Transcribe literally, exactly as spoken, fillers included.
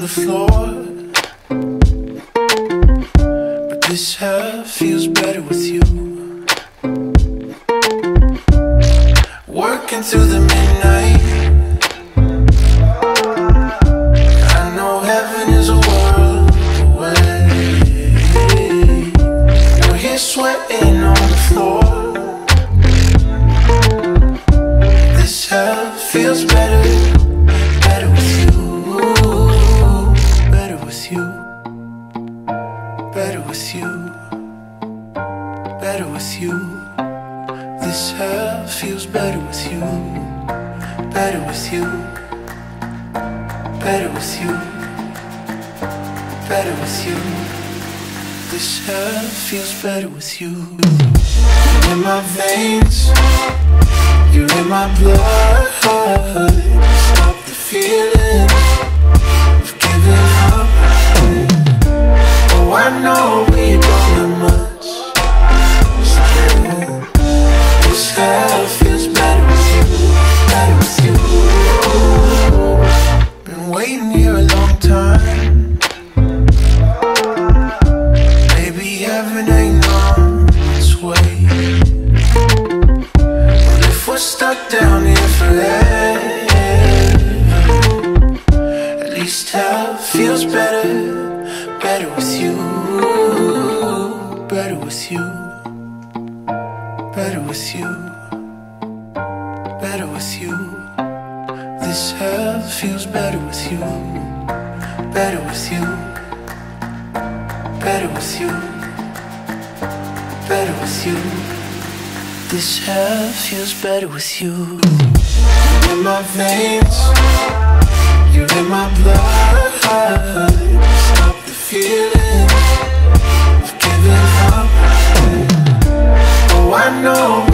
the floor, but this hell feels better with you. Working through the midnight, I know heaven is a world away. You're here sweating on the floor. This hell feels better, better with you, better with you, better with you, better with you. This hell feels better with you, better with you, better with you, better with you. This hell feels better with you. You're in my veins, you're in my blood. Stop the feeling of giving up. Oh, I know we don't have much. Still, this hell feels better with you, better with you. Been waiting here a long time. Maybe heaven ain't on its way. We're stuck down here forever. At least hell feels better, better with you, better with you, better with you, better with you. This hell feels better with you, better with you, better with you, better with you. This hell feels better with you. You're in my veins, you're in my blood. Stop the feeling of giving up. Oh, I know